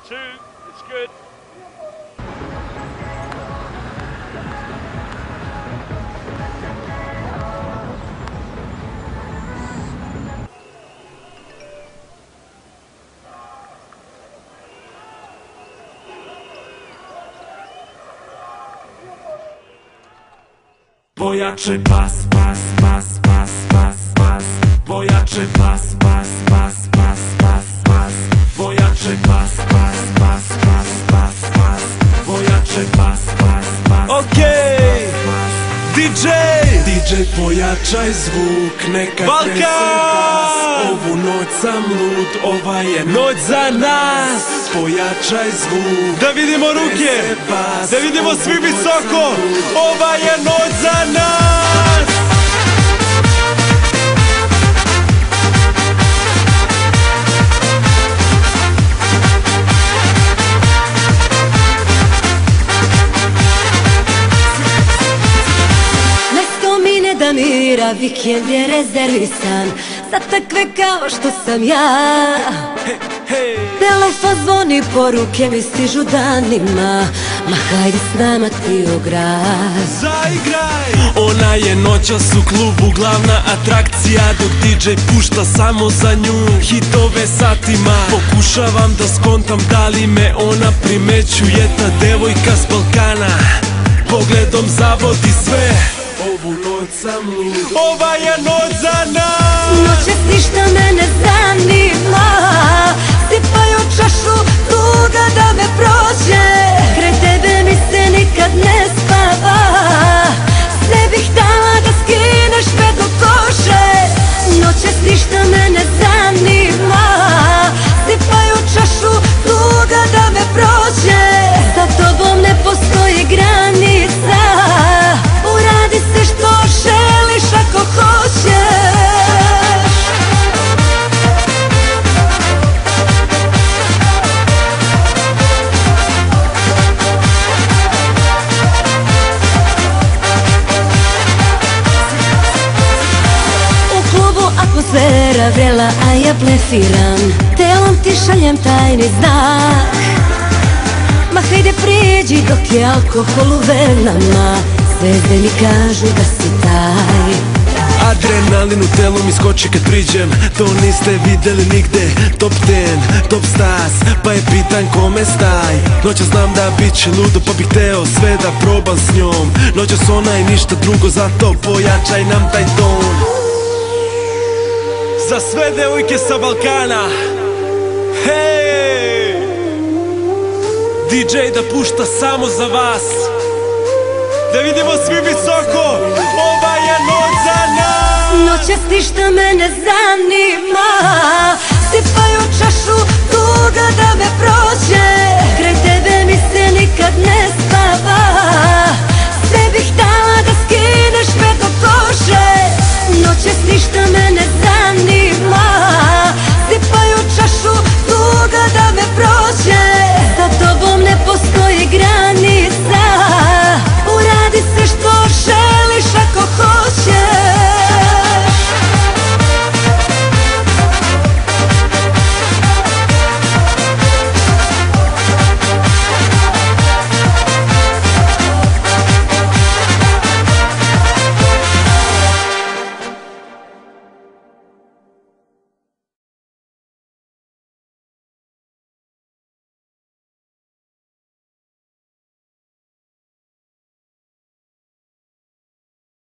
2, it's good. Pojaczy bas, bas, bas, bas, bas, bas. Pojaczy bas, bas, bas, bas, bas, bas. Pojaczy bas, bas, bas, bas, bas, bas. Pojaczy bas, bas, bas. Okej, DJ Pojačaj zvuk, neka Balkan! trese bas. Ovu noć sam lud, ova je noć za nas. Pojačaj zvuk, Da vidimo ruke, trese bas. da vidimo Ovu svi noć visoko. sam lud. Ova je noć za nas. Da mira, vikend je rezervisan za takve kao što sam ja. Telefon zvoni, poruke mi stižu danima. Ma hajde s nama ti u grad. Zaigraj! Ona je noćas u klubu glavna atrakcija, dok DJ pušta samo za nju hitove satima. Pokušavam da skontam da li me ona primećuje, ta devojka s Balkana pogledom zavodi sve. Ovu noć sam lud, Ova je noć za nas. Noćas ništa me ne zanima, sipaju čašu tuga da me prođe. Kraj tebe mi se nikad ne spava, sve bih dala da skineš sve do kože. Noćas ništa me ne zanima, sipaju čašu tuga da me prođe. Za tobom ne postoji granica, uradi se što želiš ako hoćeš. U klubu atmosfera vrela, a ja blefiram. Telom ti šaljem tajni znak. Ma hajde priđi dok je alkohol u venama, zvezde mi kažu da si taj. adrenalin u telu mi skoči kad priđem. To niste videli nigde. Top 10, top stars, pa je pitan kome staj. Noća znam da bit će ludo, pa bih hteo sve da probam s njom. Noćas ona i ništa drugo, zato pojačaj nam taj ton. Za sve devojke sa Balkana, hej! DJ da pušta samo za vas, da vidimo svi visoko. Ova je noć za nas. Noćas ništa me ne zanima, sipaju čašu tuga da me prođe. Kraj tebe mi se nikad ne